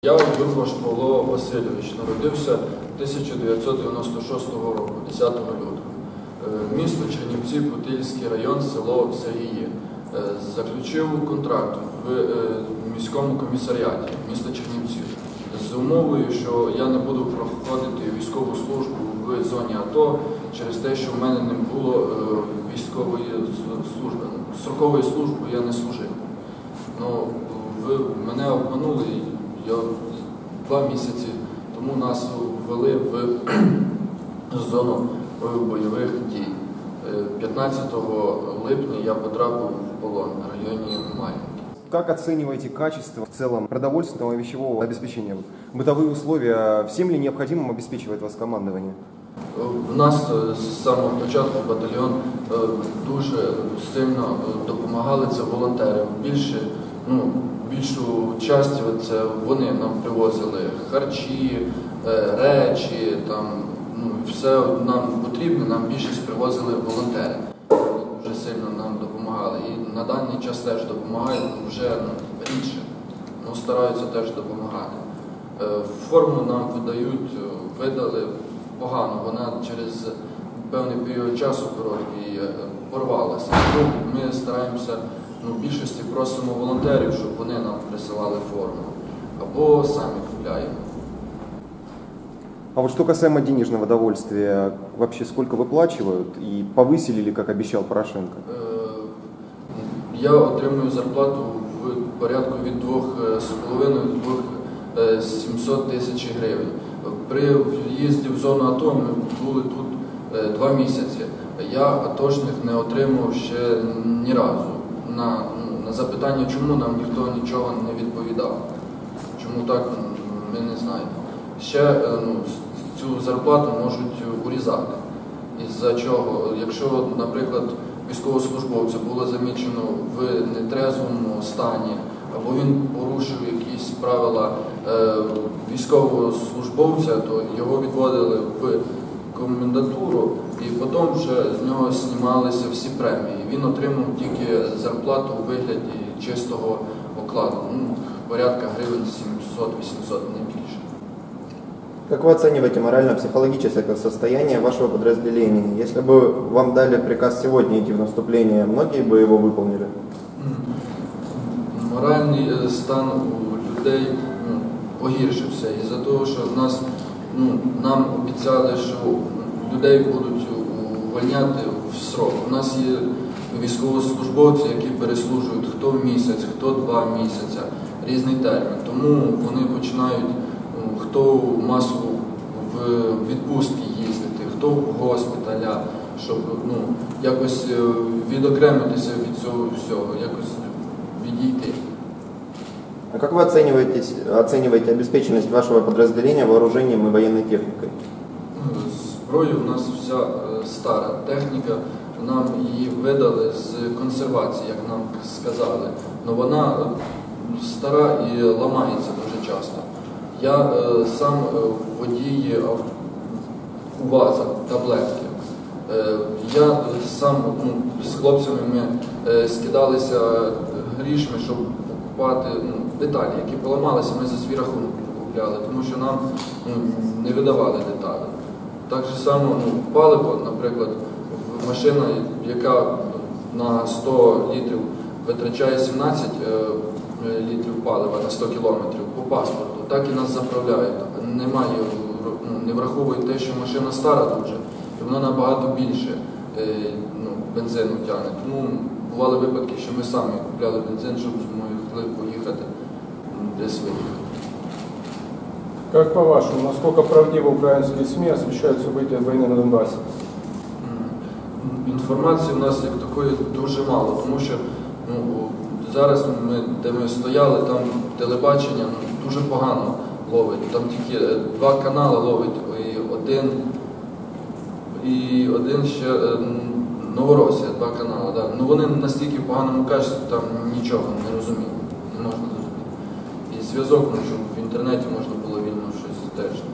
Я Юрваш Павло Васильович, народився 1996 року, 10 лютого. Місто Чернівці, Путильський район, село Сагії. Заключив контракт в міському комісаріаті міста Чернівці з умовою, що я не буду проходити військову службу в зоні АТО через те, що в мене не було військової служби. Строкової служби я не служив. Ви мене обманули. 2 місяці тому нас ввели в зону бойових дій. 15 липня я потрапив в полон в районе Мар'їнки. Как оцениваете качество в целом продовольственного и вещевого обеспечения? Бытовые условия всем ли необходимым обеспечивает вас командование? В нас з самого початку батальйон дуже сильно допомагали, це волонтери. Більшу частину це вони нам привозили харчі, речі, все нам потрібне, нам більшість привозили волонтери. Дуже сильно нам допомагали і на даний час теж допомагають, вже рідше, стараються теж допомагати. Форму нам видали погано, вона через певний період часу короткий порвалася. Ми стараємося, в більшості просимо волонтерів, щоб вони нам присилали форму, або самі купляємо. А вот что касаемо денежного довольствия, вообще сколько выплачивают и повысили ли, как обещал Порошенко? Я отримую зарплату в порядку від 2,5 до 700 тисяч гривень. При в'їзді в зону АТО ми були тут 2 місяці. Я атошних не отримав ще ні разу. На запитання, чому, нам ніхто нічого не відповідав. Чому так, ми не знаємо. Ще цю зарплату можуть урізати. Із-за чого? Якщо, наприклад, військовослужбовця було замічено в нетрезвому стані, або він порушив якісь правила військового службовця, то його відводили в комендатуру, і потім вже з нього знімалися всі премії. Він отримав тільки зарплату у вигляді чистого окладу, порядка гривень 700-800, не більше. Как вы оцениваете морально-психологическое состояние вашего подразделения? Если бы вам дали приказ сегодня идти в наступление, многие бы его выполнили? Моральний стан у людей погіршився із-за того, що нам обіцяли, що людей будуть увольняти в срок. У нас є військовослужбовці, які переслужують хто місяць, хто 2 місяці, різний термін. Тому вони починають, хто масово в відпустки їздити, хто в госпіталя, щоб якось відокремитися від цього всього, якось відійти. А как вы оцениваете обеспеченность вашего подразделения вооружением и военной техникой? Зброю у нас вся стара техніка, нам її видали з консервації, як нам сказали. Але вона стара і ламається дуже часто. Я сам водій УАЗа, таблетки. Я сам з хлопцями ми скидалися грішми, щоб покупати деталі, які поламалися, ми за свій рахунок купляли, тому що нам не видавали деталі. Так же само паливо, наприклад, машина, яка на 100 літрів витрачає 17 літрів палива на 100 кілометрів по паспорту, так і нас заправляють. Не враховують те, що машина стара дуже, і вона набагато більше бензину тягне. Тому бували випадки, що ми самі купляли бензин, щоб могли поїхати десь виїхати. Как по-вашему, насколько правдиво украинские СМИ освещают события войны на Донбассе? Інформації у нас як такої дуже мало, тому що зараз де ми стояли, там телебачення дуже погано ловить. Там тільки 2 канали ловить, і один ще Новоросія, 2 канали. Да. Вони настільки в поганому качестві, там нічого не розуміють, не можна зрозуміти. І зв'язок, щоб в інтернеті можна було вільно щось теж.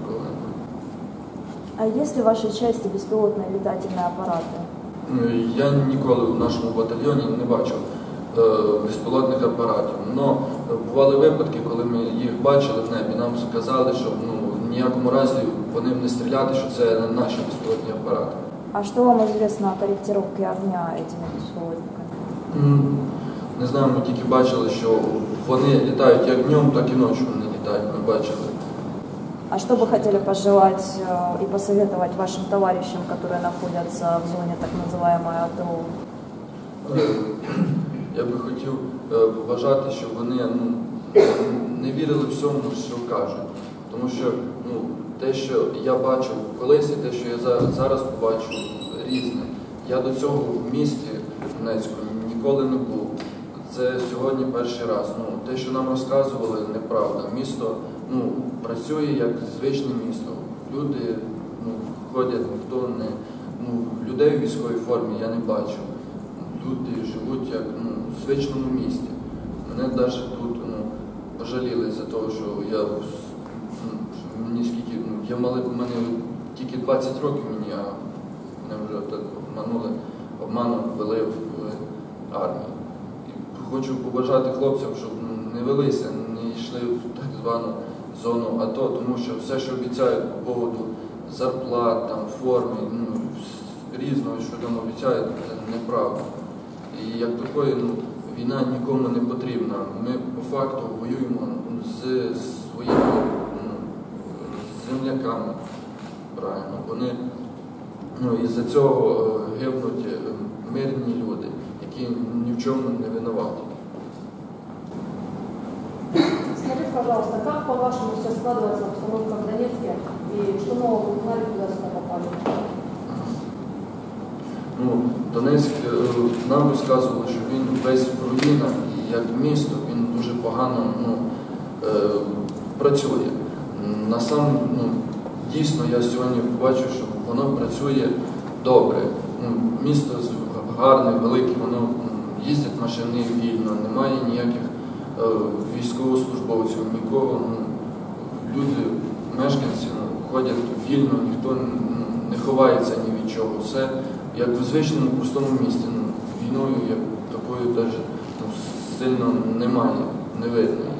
А есть ли в вашей части беспилотные летательные аппараты? Я ніколи в нашому батальйоні не бачив безпілотних апаратів. Но бували випадки, коли ми їх бачили в небі, нам сказали, що в ніякому разі вони не стріляти, що це наші безпілотні апарати. А что вам известно о корректировке огня этими беспилотниками? Не знаю, ми тільки бачили, що вони літають як днем, так і ночі вони літають, ми бачили. А что вы хотели пожелать и посоветовать вашим товарищам, которые находятся в зоне так называемой АТО? Я би хотів побажати, щоб вони не вірили всьому, що кажуть. Тому що те, що я бачив колись, і те, що я зараз побачу, різне. Я до цього в місті Донецьку ніколи не був. Це сьогодні перший раз. Те, що нам розказували, неправда. Місто працює як звичне місто. Люди ходять, ніхто не... людей у військовій формі я не бачив. Люди живуть як в звичному місті. Мене навіть тут пожаліли за те, що я мені скільки, мене тільки 20 років мені, а мене вже так обманом ввели в армію. І хочу побажати хлопцям, щоб не велися, не йшли в так звану зону АТО, тому що все, що обіцяють по поводу зарплат, там, форми, різного, що там обіцяють, це неправда. І як такої, війна нікому не потрібна. Ми по факту воюємо з своїми земляками, правильно. Вони із-за цього гибнуть мирні люди, які ні в чому не винуваті. Скажите, пожалуйста, как по-вашему сейчас складывается обстановка в Донецке и что нового вы узнали, куда сюда попали? Донецьк, нам розказували, що він весь в руїнах, і як місто він дуже погано працює. Дійсно, я сьогодні побачив, що воно працює добре. Місто гарне, велике, воно їздять машини вільно, немає ніяких військовослужбовців, нікого. Люди, мешканці ходять вільно, ніхто не ховається ні від чого. Все як в звичному простому місті. Війною як такою навіть сильно немає, не видно.